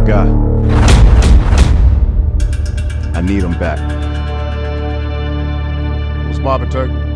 guy. I need him back. What's mobbing, Turk?